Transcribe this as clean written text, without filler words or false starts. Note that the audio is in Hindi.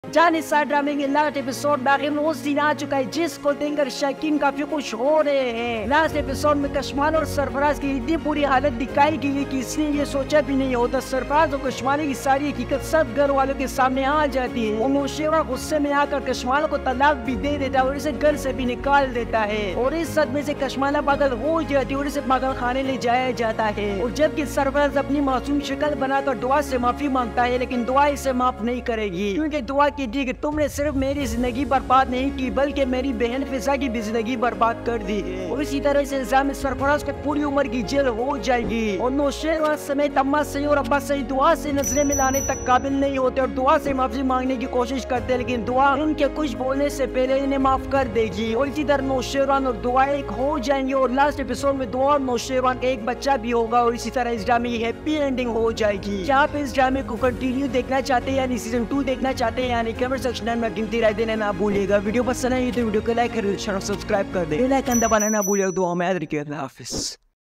जाने साथ ड्रामे के लास्ट एपिसोड में उस दिन आ चुका है जिसको देखकर शायकीन काफी खुश हो रहे हैं। लास्ट एपिसोड में कशमाल और सरफराज की इतनी बुरी हालत दिखाई गई है कि इसने ये सोचा भी नहीं होता। सरफराज और कशमाल की सारी हकीकत सब घर वालों के सामने आ जाती है। नौशेरा गुस्से में आकर कशमाल को तलाक भी दे देता है और इसे घर से भी निकाल देता है और इस सदमे से कशमाला पागल हो जाती है और इसे पागल खाने ले जाया जाता है। और जबकि सरफराज अपनी मासूम शक्ल बनाकर दुआ से माफी मांगता है, लेकिन दुआ इसे माफ नहीं करेगी क्योंकि दुआ की कि तुमने सिर्फ मेरी जिंदगी बर्बाद नहीं की बल्कि मेरी बहन फिजा की भी जिंदगी बर्बाद कर दी है। और इसी तरह से इल्जाम में सरफराज को पूरी उम्र की जेल हो जाएगी। और नौशेरा समेत अम्मा सही और अब्बा सही दुआ से नजरें मिलाने तक काबिल नहीं होते और दुआ से माफी मांगने की कोशिश करते, लेकिन दुआ उनके कुछ बोलने से पहले इन्हें माफ कर देगी। और इसी तरह नौशेरान और दुआ एक हो जाएंगे और लास्ट एपिसोड में दुआ और नौशेरान का एक बच्चा भी होगा। और इसी तरह इस ड्रामे की हैप्पी एंडिंग हो जाएगी। क्या आप इस ड्रामे को कंटिन्यू देखना चाहते हैं यानी सीजन 2 देखना चाहते हैं यानी कमेंट सेक्शन में गिनती राय देना ना भूलिएगा। वीडियो पसंद आई तो वीडियो को लाइक कर सब्सक्राइब कर दे, बेल आइकन दबाना ना भूलिएगा। दुआ में याद रखिए। अल्लाह हाफिज।